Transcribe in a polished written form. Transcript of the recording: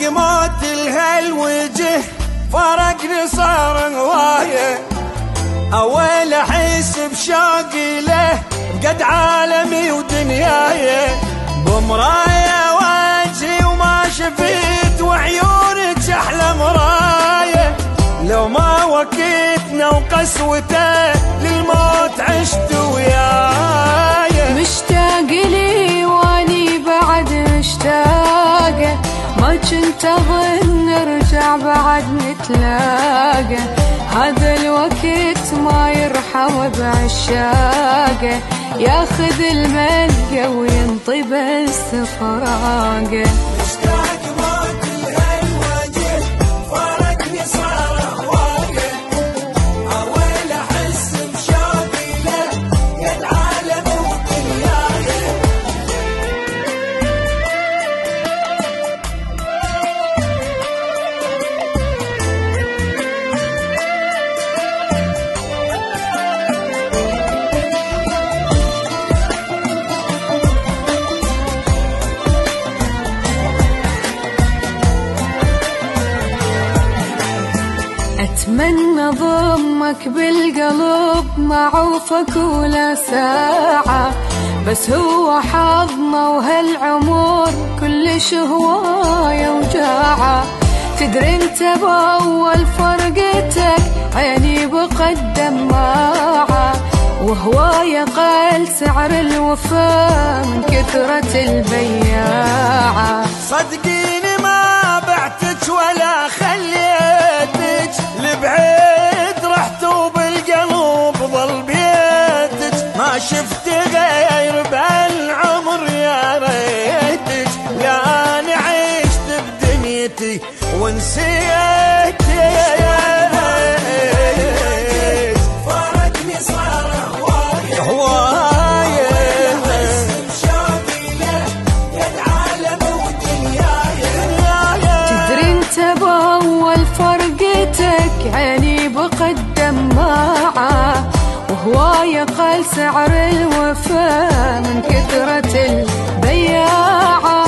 موت الهالوجه فرقني صار هوايه، اول احس بشوقي له بقد عالمي ودنياي، بمرايه وجهي وما شفت وعيونك احلى مرايه، لو ما وكيتنا وقسوته للموت عشت وياي. مشتاق لي واني بعد مشتاقه، ما كنت اظن نرجع بعد نتلاقى، هذا الوقت ما يرحم بعشاقه، ياخذ الملقى وينطي بس فراقه. مشتاق موت الهالوجه فرقني صار هوايه، اول احس بشوقي له يا العالم ودنياي. أتمنى ضمك بالقلب ما عوفك ولا ساعة، بس هو حظنا وهالعمر كلش هواية وجاعة، تدري انت بأول فرقتك عيني بقد دماعة، وهواية قال سعر الوفا من كثرة البياعة. صدقيني ما بعتك ولا خليتك لبعيد، رحت وبالقلب ظل بيتك، ما شفت غير بالعمر يا ريتك، لا انا عشت بدنيتي ونسيتك، فرقني صار هوايه هوايه، تدري انت بأول فرقتك عيني بقد دماعة، وهواية قال سعر الوفا من كثرة البياعة.